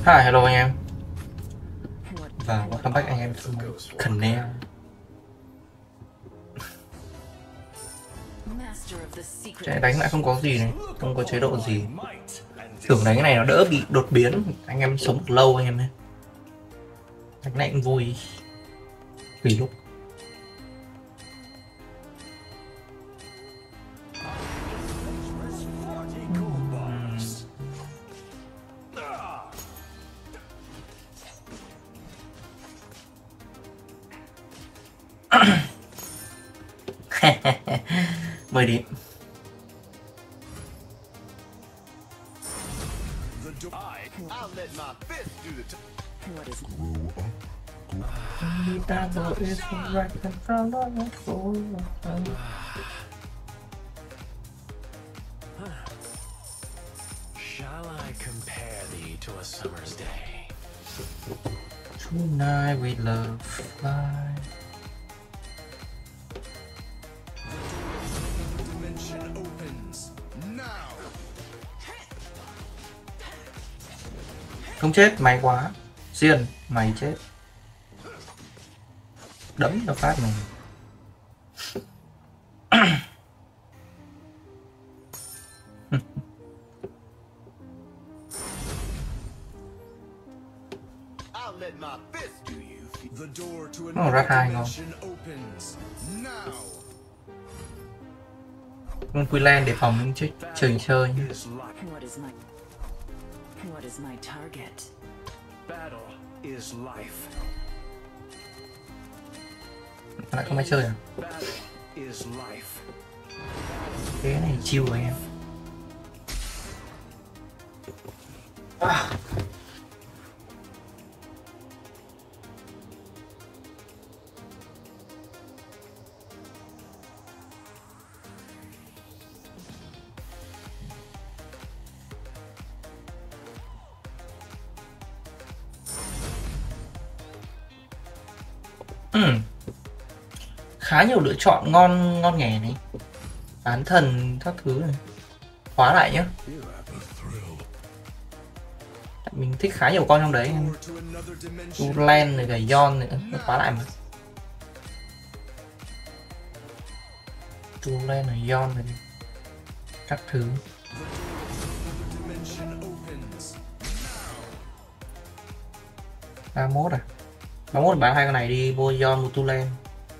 Hi, hello anh em và welcome back anh em canal. Chạy đánh lại không có gì này, không có chế độ gì. Tưởng đánh cái này nó đỡ bị đột biến, anh em sống được lâu anh em nhé. Đánh này cũng vui, tùy lúc. Mời đi. Shall I compare thee to a summer's day? Tonight we love fly. Dimension opens now. Không chết, may quá. Xiên, mày chết. Đấm nó phát mình. Nó ra hai ngon. Con Quillen để phòng những chiếc trời chơi. What is my target? Battle is life. Lại không ai chơi à? Battle is life. Cái này chill của em. Khá nhiều lựa chọn ngon nghè này. Bán thần các thứ này. Khóa lại nhá. Mình thích khá nhiều con trong đấy. Tulen này, gầy Yon này, nó khóa lại mà. Tulen này, Yon này, các thứ. À, 31 à? 31 bán hai con này đi, mua Yon, mua Tulen.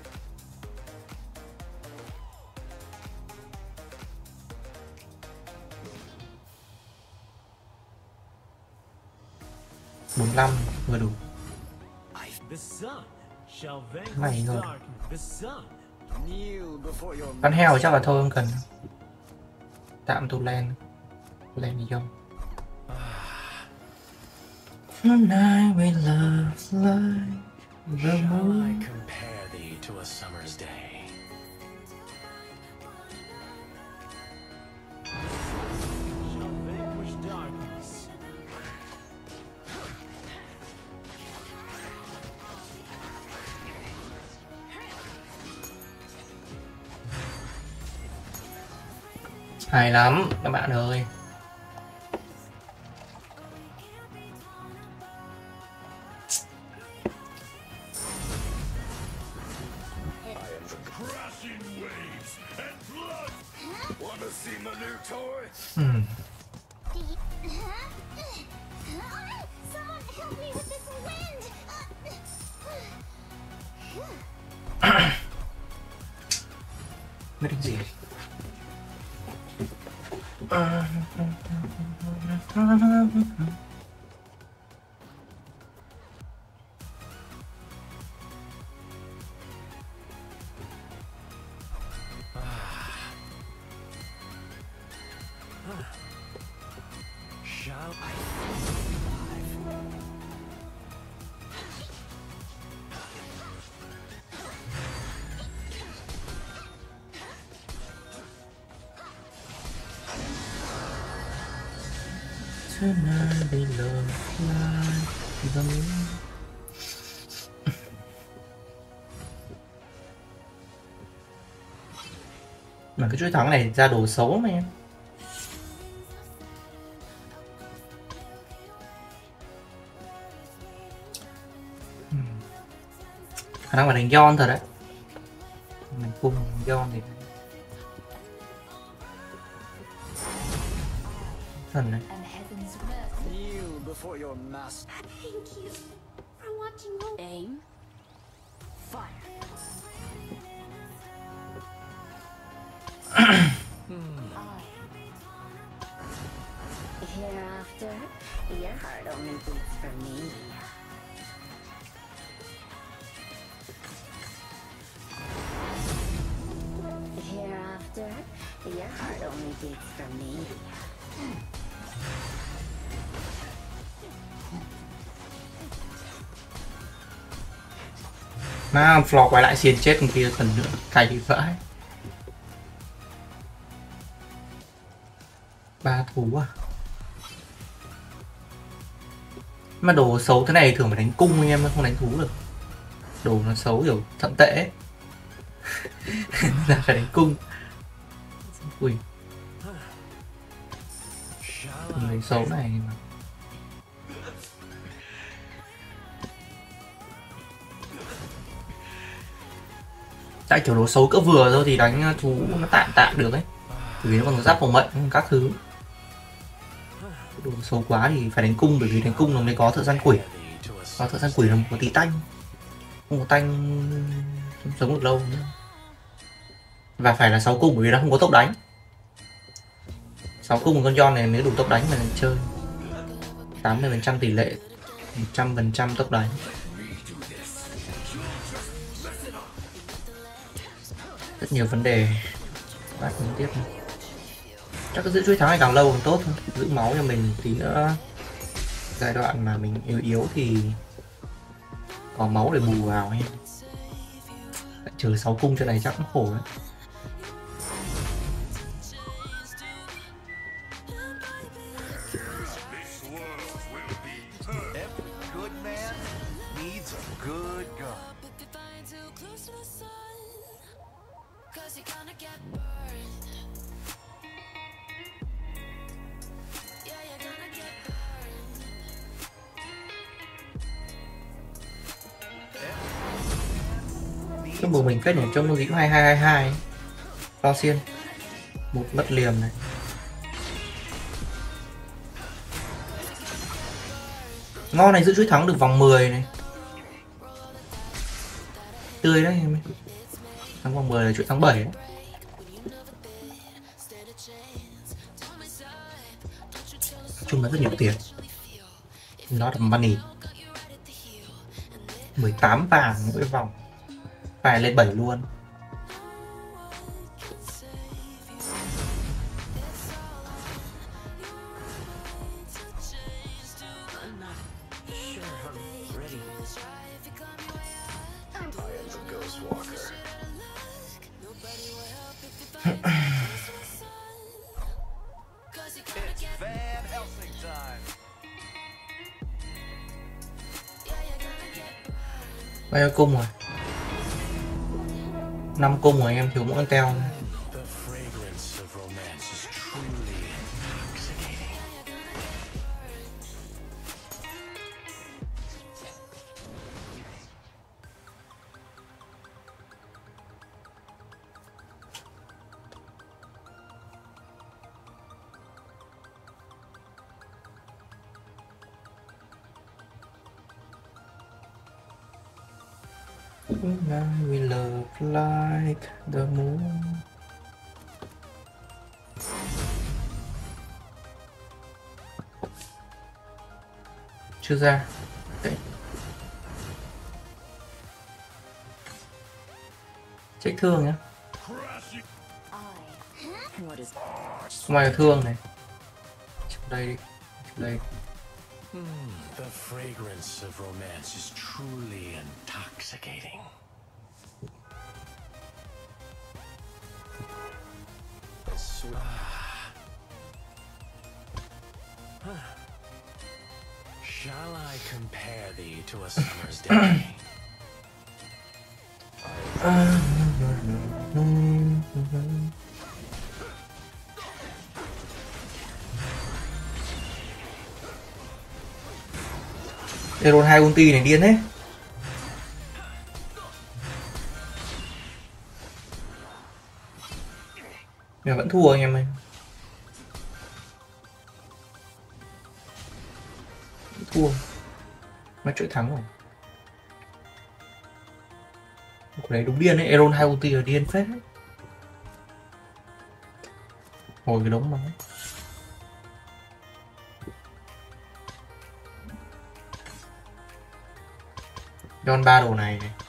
Vừa đủ. Này rồi. Con heo chắc là thôi không cần. Tạm Tulen. Tulen đi không? Tonight we love like the moon. I compare thee to a summer's day. Shall vanquish darkness. Hay lắm các bạn ơi. Biết gì? Shall I? Tonight we love like the moon. Mà cái chuỗi thắng này ra đồ xấu mà em. khả năng phải đánh Yon thật đấy. Mình cung Yon thì thần này. And heaven's mercy. Kneel before your master. Thank you for watching over. Aim. Fire. Hereafter, your heart only beats for me. Hereafter, your heart only beats for me. Mà Floor quay lại xiên chết con kia phần nữa, cày vãi. 3 thú à? Mà đồ xấu thế này thường phải đánh cung anh em, không đánh thú được. Đồ nó xấu kiểu thận tệ ấy. Là phải đánh cung. Ui. Người xấu này mà. Tại kiểu đồ xấu cỡ vừa thôi thì đánh thú nó tạm được ấy. Bởi vì nó còn giáp phòng mệnh các thứ. Đồ xấu quá thì phải đánh cung, bởi vì đánh cung nó mới có thợ săn quỷ. Và thợ săn quỷ là một tí tanh. Không có tanh sống được lâu nữa. Và phải là 6 cung bởi vì nó không có tốc đánh. 6 cung một con Yon này nếu đủ tốc đánh mà chơi 80% tỷ lệ, 100% tốc đánh. Rất nhiều vấn đề. Bắt mình tiếp này. Chắc cứ giữ chuỗi thắng này càng lâu càng tốt thôi. Giữ máu cho mình tí nữa. Giai đoạn mà mình yếu thì có máu để bù vào em. Trừ 6 cung cho này chắc cũng khổ đấy. Good man needs a good gun. Cái bộ mình phết nhỉ, trong dĩ 2222 Lo xiên. Một mất liềm này. Ngon này, giữ chuỗi thắng được vòng 10 này. Tươi đấy em. Thắng vòng 10 là chuỗi thắng 7 đấy. Chung là rất nhiều tiền. Nó là money. 18 vàng mỗi vòng. Phải lên 7 luôn. Bao nhiêu cung rồi? 5 cung rồi, em thiếu mỗi con teo. The fragrance of romance is truly intoxicating. We love like the moon. Chưa ra. Đấy. Check thương nhá. What is Không ai thương này. Trong đây đi. Trong đây. The fragrance of romance is truly intoxicating. Shall I compare thee to a summer's day? Eron 2 ulti này điên đấy. Vẫn thua anh em ơi. Vẫn thua. Nó chuỗi thắng rồi. Cái đấy đúng điên ấy, Aeron 2 ulti là điên phết ấy. Hồi cái đống mà. John 3 đồ này này.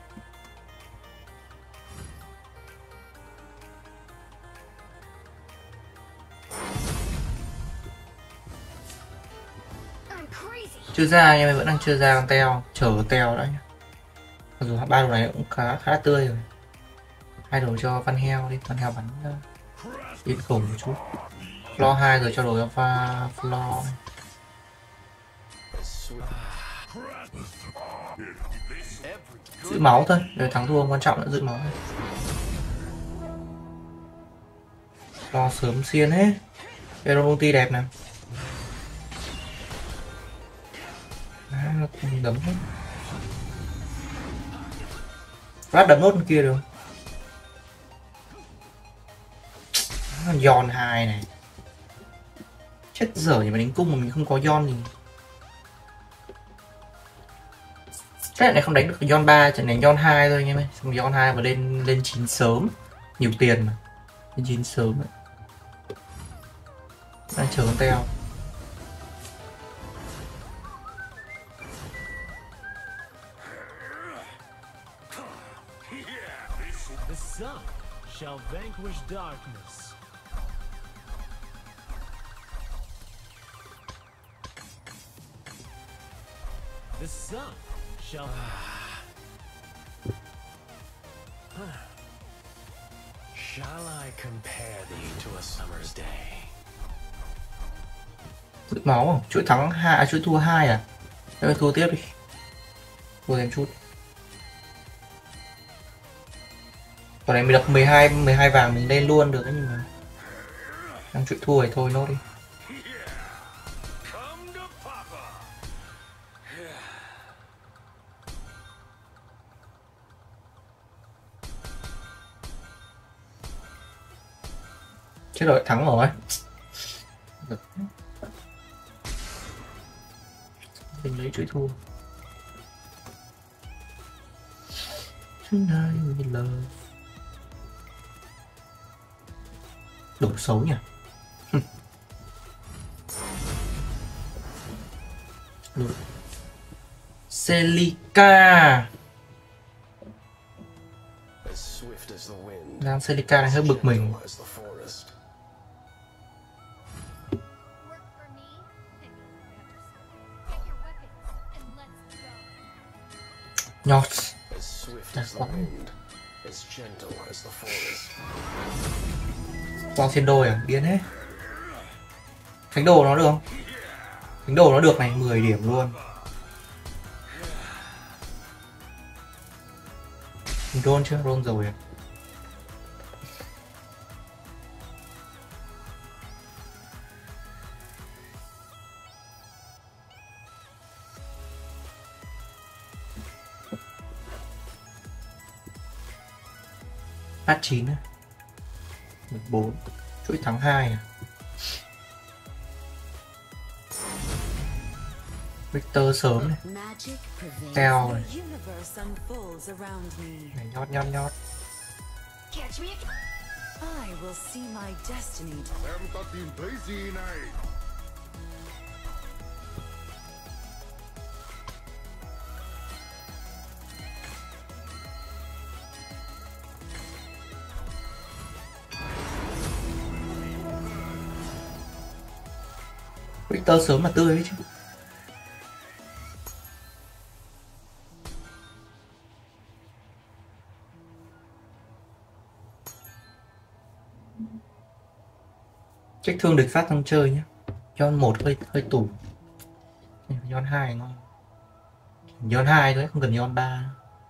Chưa ra anh em vẫn đang chưa ra con teo, chờ teo đã nhá. Mặc dù 3 đồ này cũng khá tươi rồi. 2 đồ cho Van Heo đi, Van Heo bắn yên khủng một chút. Lo 2 rồi cho đồ cho pha Flo. Giữ máu thôi, để thắng thua không quan trọng nữa, giữ máu thôi. Lo sớm xiên hết. Aeron ulti đẹp nè. Nó đấm hết. Rát đấm nốt bên kia được. Giòn 2 này. Chết dở nhưng mà đánh cung mà mình không có Giòn gì. Cái này không đánh được Giòn 3, trận đánh Giòn 2 thôi anh em ơi. Xong Giòn 2 và lên 9 sớm. Nhiều tiền mà. Lên 9 sớm ấy. Đang chờ con teo. The sun shall vanquish darkness. The sun shall Shall I compare thee to a summer's day? Giữ máu à? Chuỗi thắng 2, chuỗi thua 2 à? Thôi thua tiếp đi. Thua thêm chút. Còn này mình đập 12 vàng mình lên luôn được đấy, nhưng mà đang chuỗi thua thì thôi nốt đi. Chết rồi, thắng rồi. Mình lấy chuỗi thua. Tonight we love. Đủ xấu nhỉ. Celica. Đang Celica này hơi bực mình. Nhọt. Quang trên đôi à? Điên hết. Thánh đồ nó được không? Thánh đồ nó được này, 10 điểm luôn. Mình roll chưa? Roll rồi à? Phát 9 á. 14. Chuỗi thắng 2 à? Victor sớm này. Teo này. Này nhót. I will see my destiny. Em ta tìm thấy gì này? Victor sớm mà tươi ấy chứ. Trách thương địch phát trong chơi nhé. Giòn 1 hơi tủ. Giòn 2 ngon. Giòn 2 thôi, không cần giòn 3.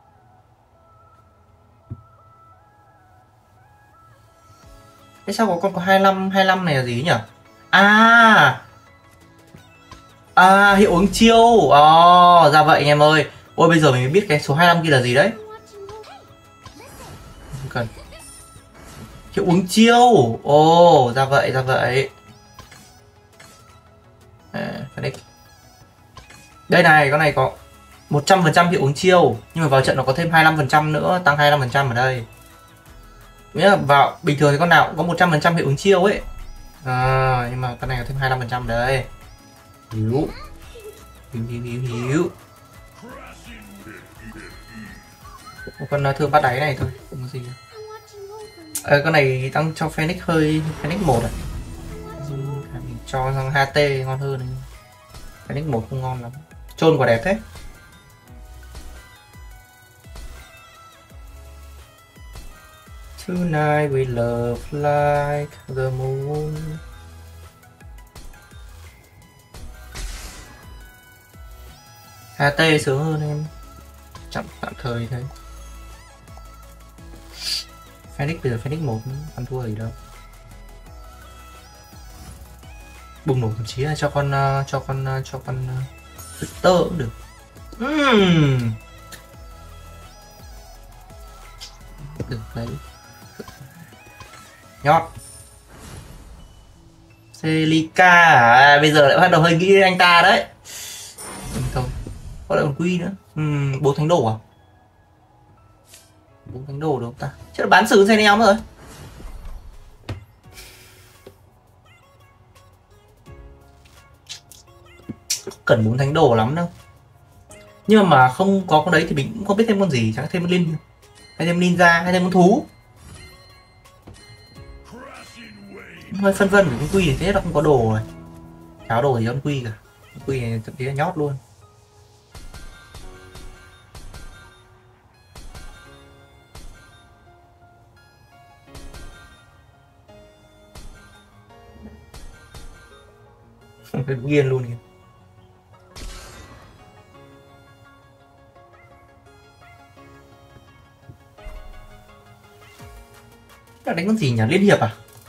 Thế sao có con có 25 này là gì nhỉ? Hiệu ứng chiêu. Ra vậy anh em ơi. Ôi bây giờ mình mới biết cái số 25 kia là gì đấy. Không cần. Hiệu ứng chiêu. Ồ, ra vậy, ra vậy. Đây này, con này có 100% hiệu ứng chiêu, nhưng mà vào trận nó có thêm 25% nữa, tăng 25% ở đây. Nghĩa là vào bình thường thì con nào cũng có 100% hiệu ứng chiêu ấy. Nhưng mà con này có thêm 25% đây. Hiểu. Một con thương bắt đáy này thôi, không có gì. Con này tăng cho Phoenix hơi Phoenix 1 à. Mình cho sang HT ngon hơn. Phoenix 1 không ngon lắm. Chôn quả đẹp thế. Tonight we love like the moon. HT sướng hơn em. Chậm tạm thời thôi. Phoenix bây giờ Phoenix 1 ăn thua gì đâu. Bùng nổ thậm chí là cho con Victor cũng được. Được đấy. Nhót. Celica à? Bây giờ lại bắt đầu hơi nghĩ đến anh ta đấy. Thôi. Có lại còn Quy nữa. 4 thánh đồ à? 4 thánh đồ được không ta? Chắc là bán sừng xe neo rồi. Cần 4 thánh đồ lắm đâu. Nhưng mà không có con đấy thì mình cũng không biết thêm con gì. Chẳng thêm con linh, hay thêm ninja, hay thêm con thú. Hơi phân vân với con Quy thì thế là không có đồ rồi. Cháo đồ gì con Quy cả. Con Quy này thậm chí là nhót luôn. Nghiền luôn kìa. Là đánh con gì nhỉ? Liên hiệp à?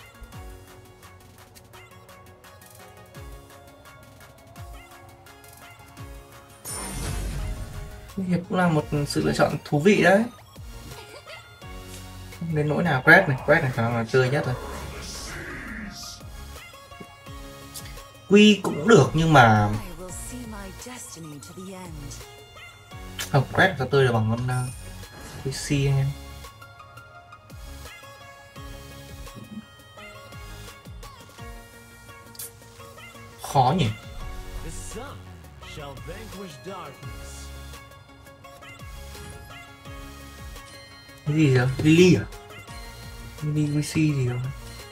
Liên hiệp cũng là một sự lựa chọn thú vị đấy. Không đến nỗi nào. Quét này khả năng là tươi nhất rồi. Quy cũng được nhưng mà không, quét ra tươi là bằng con QC anh em. Khó nhỉ. Cái gì vậy? Lily à? Lily QC gì đâu.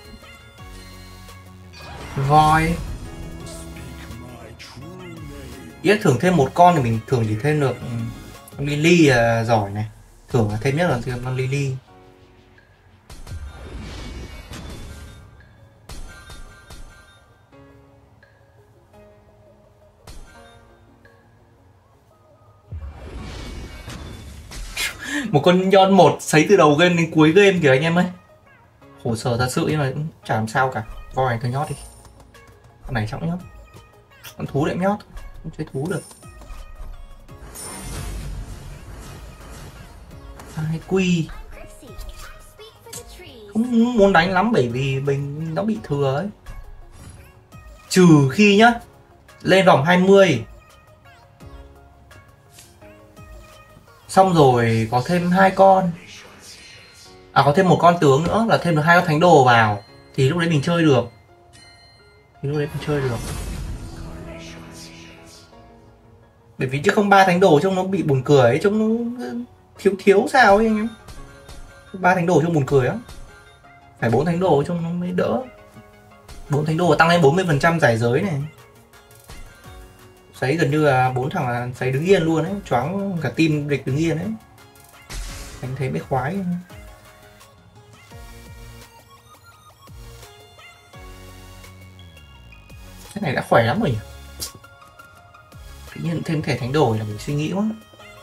Voi. Ít thưởng thêm một con thì mình thường chỉ thêm được con Lily giỏi này. Thưởng là thêm nhất là thêm con Lily. Một con Yon 1 sấy từ đầu game đến cuối game kìa anh em ơi. Khổ sở thật sự nhưng mà cũng chả làm sao cả. Voi này thôi nhót đi. Con này trọng nhót. Con thú lại nhót. Không chơi thú được. Hai Quy. Không muốn đánh lắm bởi vì mình nó bị thừa ấy. Trừ khi nhá lên vòng 20 xong rồi có thêm 2 con. À có thêm một con tướng nữa là thêm được 2 con thánh đồ vào thì lúc đấy mình chơi được. Bởi vì chứ không 3 thánh đồ trông nó bị buồn cười ấy, trông nó thiếu sao ấy anh em. 3 thánh đồ trông buồn cười á. Phải 4 thánh đồ trông nó mới đỡ. 4 thánh đồ tăng lên 40% giải giới này. Sấy gần như là 4 thằng là sấy đứng yên luôn ấy, choáng cả team địch đứng yên ấy. Anh thấy mới khoái. Cái này đã khỏe lắm rồi nhỉ. Tự nhiên thêm thẻ thánh đồ là mình suy nghĩ quá.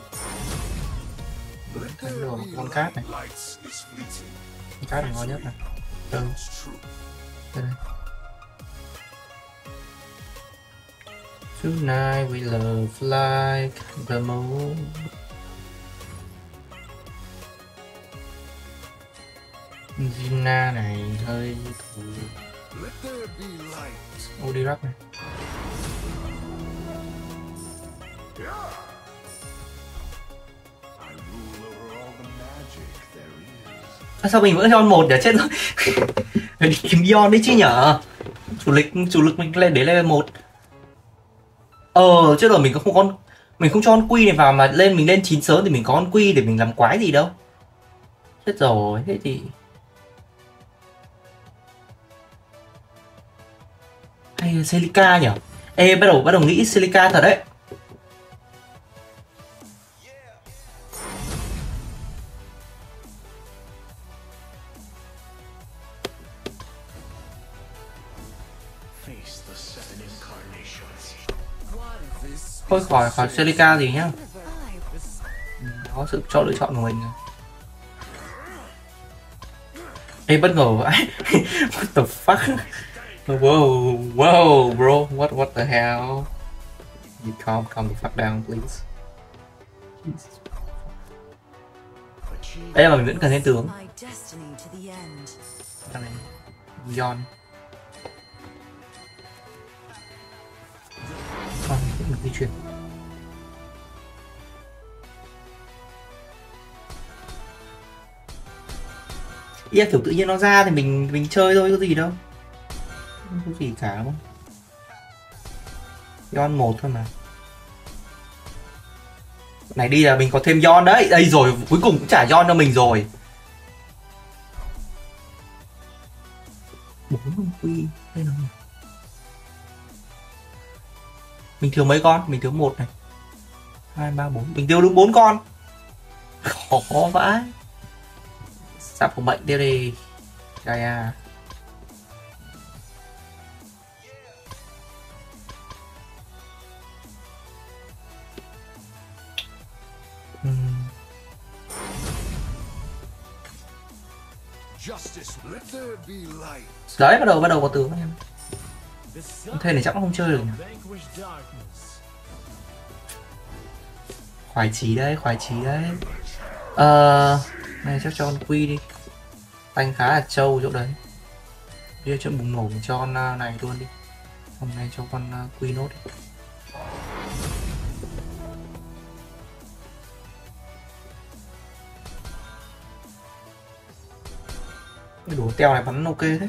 Thánh đồ con cát này. Con cát là ngon nhất này. Đây đây. Tonight we love like the moon. Gina này hơi thủ. Let there be light. Odirak này. I rule over all the magic there is. Sao mình vẫn Yon 1 để chết rồi. Phải đi kiếm Yon đấy chứ nhở. Chủ lực mình lên để level 1. Chứ rồi mình không con, mình không cho con quy này vào mà mình lên 9 sớm thì mình có con quy để mình làm quái gì đâu. Chết rồi, thế thì hay là Celica nhỉ? Ê, bắt đầu nghĩ Celica thật đấy. Thôi khỏi Celica gì nhá. Có sự lựa chọn của mình. Ê, bất ngờ vậy. What the fuck? Whoa, bro. What the hell? You calm the fuck down, please. Đây là mình vẫn cần thêm tướng. Thằng này, Yon. Mình di chuyển. Kiểu tự nhiên nó ra thì mình chơi thôi, có gì đâu. Không có gì cả đúng không? Yon 1 thôi mà. Này đi là mình có thêm Yon đấy. Đây rồi, cuối cùng cũng trả Yon cho mình rồi. 4 con quy. Đây nào. Mình thiếu mấy con? Mình thiếu 1 này. 2 3 4. Mình thiếu đúng 4 con. Khó vãi. Sắp của bệnh tiêu đi. Gaia. Đấy, bắt đầu có tướng em. Thế này chắc không chơi được nhỉ? Khoái chí đấy. Này chắc cho con quy đi. Tanh khá là trâu chỗ đấy. Đi chuyện bùng nổ cho con này luôn đi. Hôm nay cho con quy nốt đi. Cái đồ teo này bắn ok thế.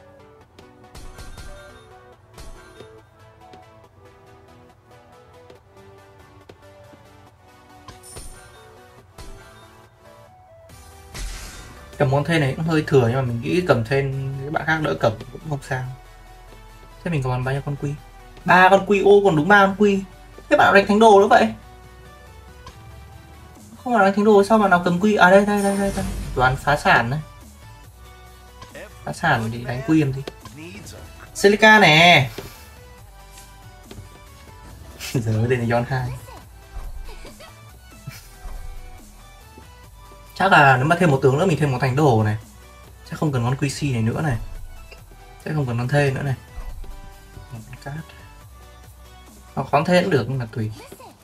Cầm con thên này cũng hơi thừa nhưng mà mình nghĩ cầm thên các bạn khác đỡ cầm cũng không sao. Thế mình còn bao nhiêu con quy? 3 con quy. Ô, còn đúng 3 con quy. Thế bạn đánh thánh đồ nữa vậy? Không phải đánh thánh đồ sao mà nào cầm quy? À đây. Đoán phá sản đấy. Phá sản thì đánh quy làm gì? Celica nè. Giờ đây là Yon 2. Chắc là nếu mà thêm một tướng nữa mình thêm một thánh đồ này. Chắc không cần con QC này nữa này. Chắc không cần con thê nữa này. Một con cát. Hoặc con thê cũng được nhưng mà tùy.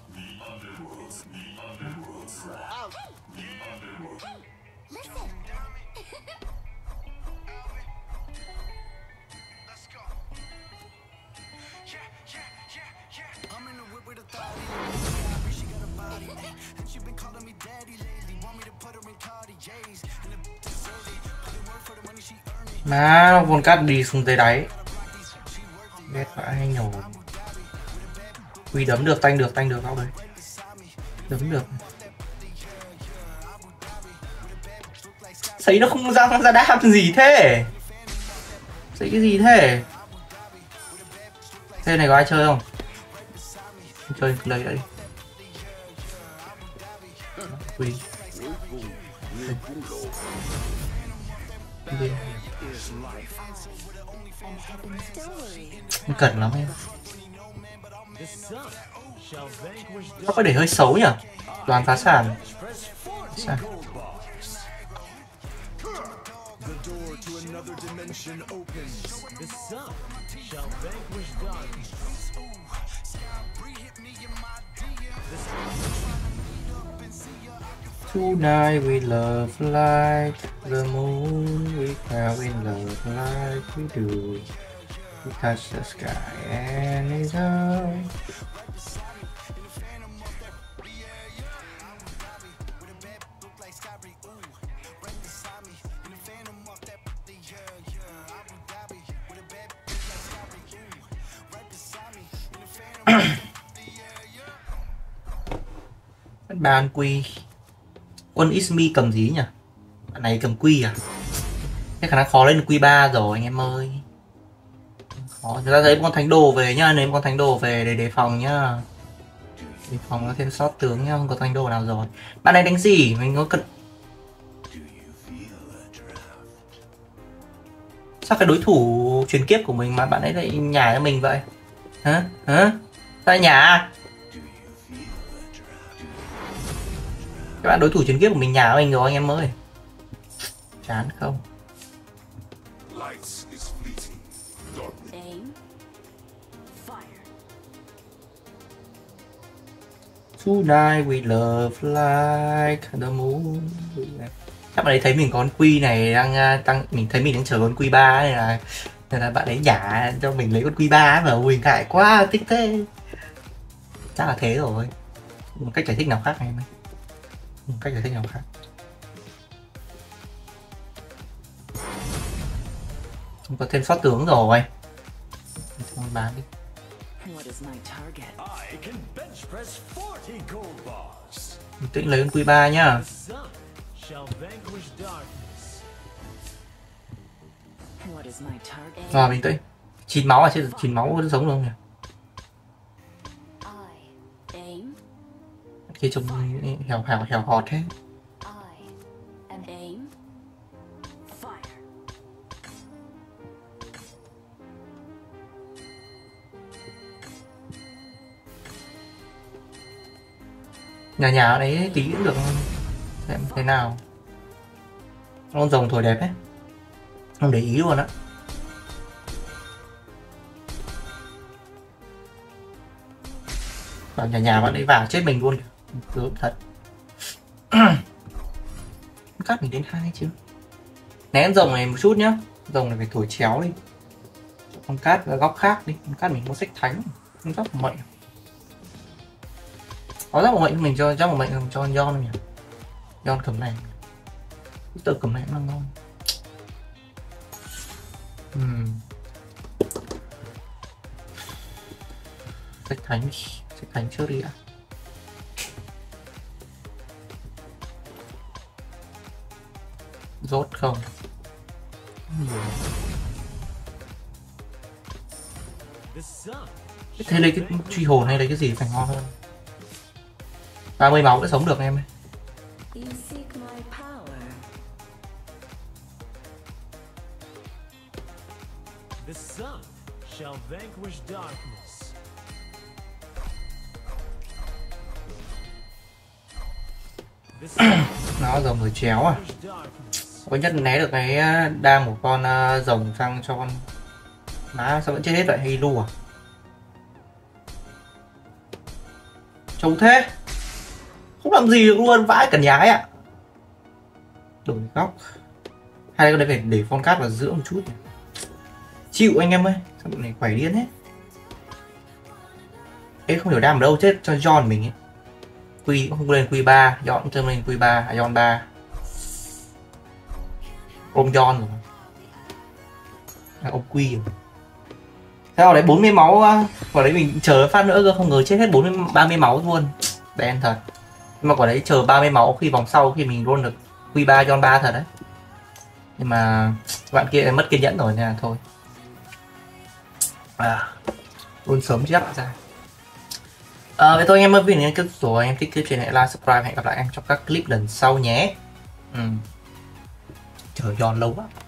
Má, con cát đi xuống tới đáy. Ghét vãi hay nhổ. Quy đấm được, tanh được góc đấy. Đấm được. Sấy nó không ra đáp gì thế. Sấy cái gì thế. Thế này có ai chơi không? Chơi lấy đã đi. Quy. Không cần lắm em. Nó có để hơi xấu nhỉ? Đoàn phá sản. Sao? Tonight we love like the moon, we fell in love like we do. We touch the sky and it's ours. Ban quy quân Ismi cầm gì nhỉ? Bạn này cầm quy à? Cái khả năng khó lên quy 3 rồi anh em ơi. Khó. Chúng ta thấy con thánh đồ về nhá, nếu con thánh đồ về để đề phòng nhá. Đề phòng nó thêm sót tướng nhá, không có thánh đồ nào rồi. Bạn này đánh gì? Mình có cần. Sao cái đối thủ truyền kiếp của mình mà bạn ấy lại nhả cho mình vậy? Hả? Hả? Sao nhả? Các bạn đối thủ truyền kiếp của mình nhả mình rồi anh em ơi. Chán không? Aim. Fire. Tonight we love like the moon. Các bạn ấy thấy mình có con quy này đang tăng, mình thấy mình đang chờ con quy 3 nên là bạn ấy nhả cho mình lấy con quy 3 mà ui ngại quá, thích thế. Chắc là thế rồi. Một cách giải thích nào khác này em ơi. Một cách giải thích nào khác. Không có thêm sót tướng rồi. Không bán đi. What is my target? I can bench press 40 gold bars. Bình tĩnh lấy con quy 3 nhá. The sun shall vanquish darkness. What is my target? Rồi bình tĩnh. 9 máu à, chứ 9 máu có giống không nhỉ? I Aim. Khi trông hèo họt thế. I And aim. Fire. Nhà đấy tí cũng được, xem thế nào. Con rồng thổi đẹp ấy, không để ý luôn á. Bảo nhà bạn ấy vào chết mình luôn, cứ thật. Cắt mình đến 2 chứ. Ném rồng này một chút nhá, rồng này phải thổi chéo đi. Con cát ở góc khác đi, con cát mình có sách thánh, con góc mệnh. Có giác một mệnh mình cho một mệnh cho con Yon nhỉ. Yon cầm này, tự cầm này cũng là ngon. Sách thánh trước đi ạ. Rốt không? The sun Thế lấy cái truy hồn hay lấy cái gì phải ngon hơn. 30 máu đã sống được em ơi. you seek my power. The sun shall vanquish darkness. The sun Nó rồng rồi chéo à. vanquish darkness. Có nhất né được cái đam một con rồng sang cho con. Má sao vẫn chết hết vậy, hay lu à? Trông thế. Không làm gì được luôn, vãi cả nhái ạ. Đổi góc. Hay cái đấy phải để con cát vào giữa một chút. Chịu anh em ơi, sao bọn này quẩy điên hết. Ê không hiểu đam ở đâu, chết cho John mình ấy. Quy cũng không lên quy 3, John cũng thêm lên quy 3, John 3. Ôm John rồi. Ôm quy rồi. Theo đấy 40 máu quả đấy mình chờ phát nữa cơ, không ngờ chết hết 30 máu luôn. Đen thật. Nhưng mà quả đấy chờ 30 máu khi vòng sau khi mình roll được quy 3 John 3 thật đấy. Nhưng mà bạn kia mất kiên nhẫn rồi nên là thôi. Roll sớm chắc đã ra. Vậy thôi anh em ơi, vì những kết rồi anh em thích clip trên hãy like, subscribe, hẹn gặp lại anh trong các clip lần sau nhé. Chờ John lâu quá.